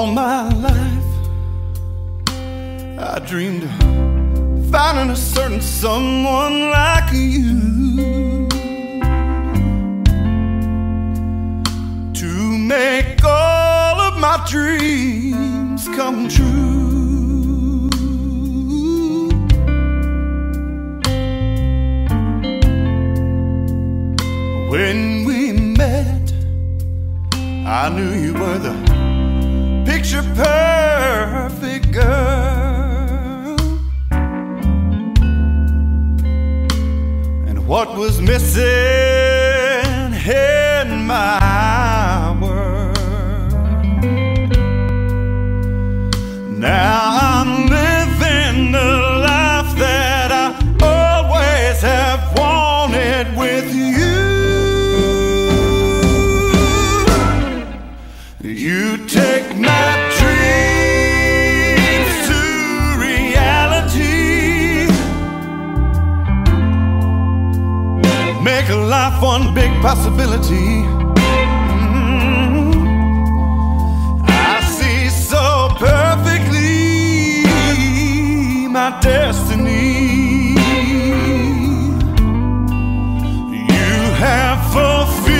All my life I dreamed of finding a certain someone like you to make all of my dreams come true. When we met, I knew you were the picture perfect girl, and what was missing in my world. Now I'm living the life that I always have wanted with you. You take my dreams to reality, make a life one big possibility. I see so perfectly my destiny. You have fulfilled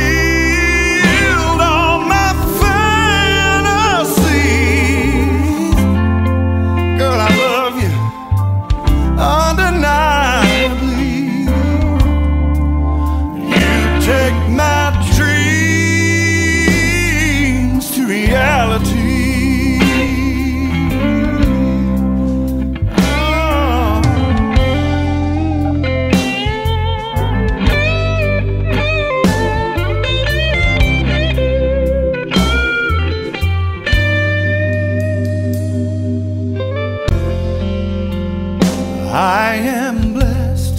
I am blessed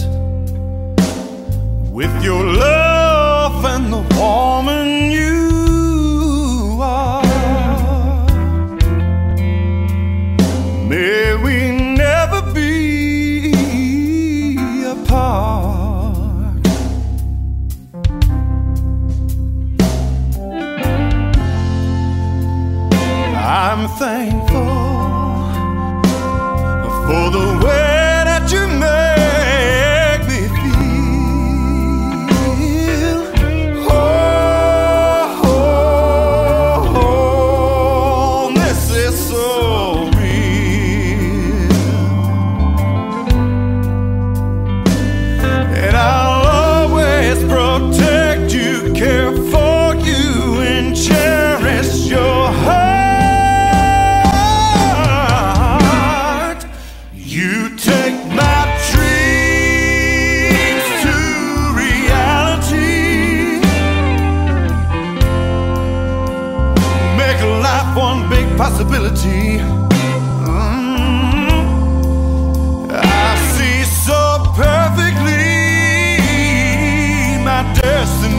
with your love and the woman you are. May we never be apart. I'm thankful for the way you make me feel. Oh, this is so real, and I'll always protect you, care for you, and cherish your heart. You take my dreams to reality, make a life one big possibility. I see so perfectly my destiny.